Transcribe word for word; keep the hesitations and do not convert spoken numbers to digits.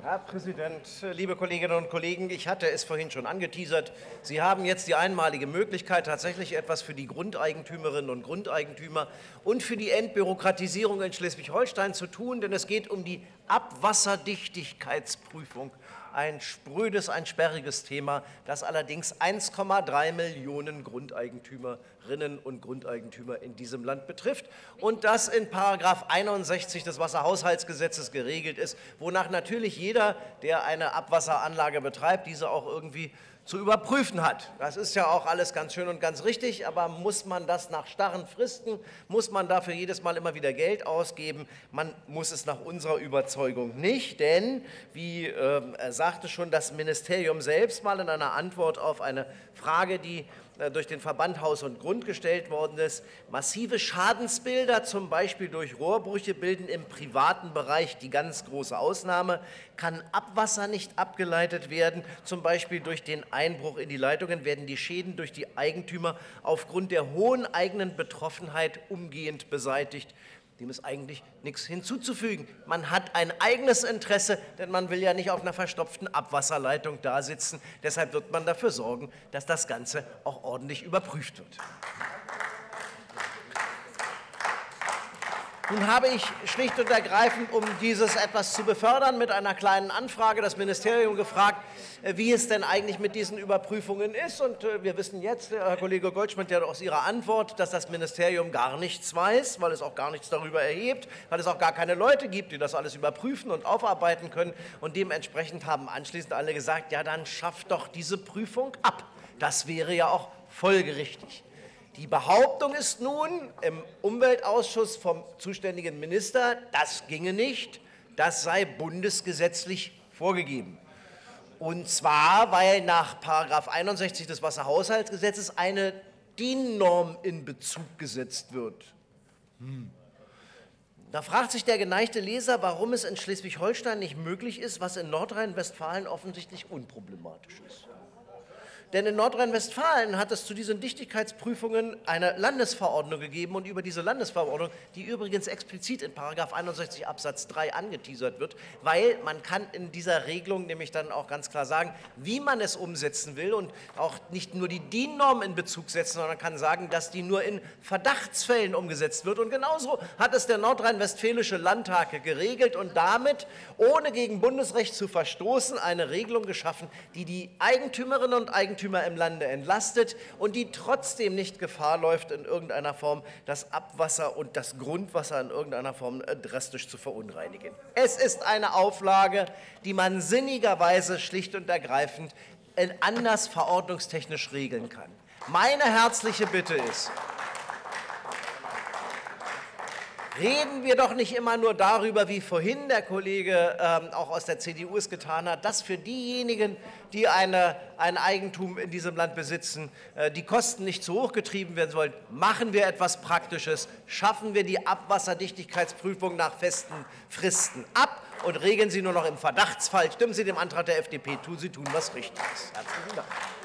Herr Präsident, liebe Kolleginnen und Kollegen! Ich hatte es vorhin schon angeteasert. Sie haben jetzt die einmalige Möglichkeit, tatsächlich etwas für die Grundeigentümerinnen und Grundeigentümer und für die Entbürokratisierung in Schleswig-Holstein zu tun, denn es geht um die Abwasserdichtigkeitsprüfung. Ein sprödes, ein sperriges Thema, das allerdings eins Komma drei Millionen Grundeigentümerinnen und Grundeigentümer in diesem Land betrifft und das in Paragraph einundsechzig des Wasserhaushaltsgesetzes geregelt ist, wonach natürlich jeder, der eine Abwasseranlage betreibt, diese auch irgendwie zu überprüfen hat. Das ist ja auch alles ganz schön und ganz richtig, aber muss man das nach starren Fristen, muss man dafür jedes Mal immer wieder Geld ausgeben? Man muss es nach unserer Überzeugung nicht, denn, wie äh, er sagte schon das Ministerium selbst mal in einer Antwort auf eine Frage, die äh, durch den Verband Haus und Grund gestellt worden ist, massive Schadensbilder, zum Beispiel durch Rohrbrüche, bilden im privaten Bereich die ganz große Ausnahme. Kann Abwasser nicht abgeleitet werden, zum Beispiel durch den Einbruch in die Leitungen, werden die Schäden durch die Eigentümer aufgrund der hohen eigenen Betroffenheit umgehend beseitigt. Dem ist eigentlich nichts hinzuzufügen. Man hat ein eigenes Interesse, denn man will ja nicht auf einer verstopften Abwasserleitung dasitzen. Deshalb wird man dafür sorgen, dass das Ganze auch ordentlich überprüft wird. Nun habe ich schlicht und ergreifend, um dieses etwas zu befördern, mit einer kleinen Anfrage das Ministerium gefragt, wie es denn eigentlich mit diesen Überprüfungen ist. Und wir wissen jetzt, Herr Kollege Goldschmidt, ja aus Ihrer Antwort, dass das Ministerium gar nichts weiß, weil es auch gar nichts darüber erhebt, weil es auch gar keine Leute gibt, die das alles überprüfen und aufarbeiten können. Und dementsprechend haben anschließend alle gesagt, ja, dann schafft doch diese Prüfung ab. Das wäre ja auch folgerichtig. Die Behauptung ist nun im Umweltausschuss vom zuständigen Minister, das ginge nicht, das sei bundesgesetzlich vorgegeben. Und zwar, weil nach Paragraph einundsechzig des Wasserhaushaltsgesetzes eine D I N-Norm in Bezug gesetzt wird. Hm. Da fragt sich der geneigte Leser, warum es in Schleswig-Holstein nicht möglich ist, was in Nordrhein-Westfalen offensichtlich unproblematisch ist. Denn in Nordrhein-Westfalen hat es zu diesen Dichtigkeitsprüfungen eine Landesverordnung gegeben und über diese Landesverordnung, die übrigens explizit in Paragraph einundsechzig Absatz drei angeteasert wird, weil man kann in dieser Regelung nämlich dann auch ganz klar sagen, wie man es umsetzen will und auch nicht nur die D I N-Norm in Bezug setzen, sondern kann sagen, dass die nur in Verdachtsfällen umgesetzt wird. Und genauso hat es der nordrhein-westfälische Landtag geregelt und damit, ohne gegen Bundesrecht zu verstoßen, eine Regelung geschaffen, die die Eigentümerinnen und Eigentümer im Lande entlastet und die trotzdem nicht Gefahr läuft, in irgendeiner Form das Abwasser und das Grundwasser in irgendeiner Form drastisch zu verunreinigen. Es ist eine Auflage, die man sinnigerweise schlicht und ergreifend anders verordnungstechnisch regeln kann. Meine herzliche Bitte ist, reden wir doch nicht immer nur darüber, wie vorhin der Kollege ähm, auch aus der C D U es getan hat, dass für diejenigen, die eine, ein Eigentum in diesem Land besitzen, äh, die Kosten nicht zu hoch getrieben werden sollen. Machen wir etwas Praktisches, schaffen wir die Abwasserdichtigkeitsprüfung nach festen Fristen ab und regeln Sie nur noch im Verdachtsfall. Stimmen Sie dem Antrag der F D P zu, Sie tun was Richtiges. Herzlichen Dank.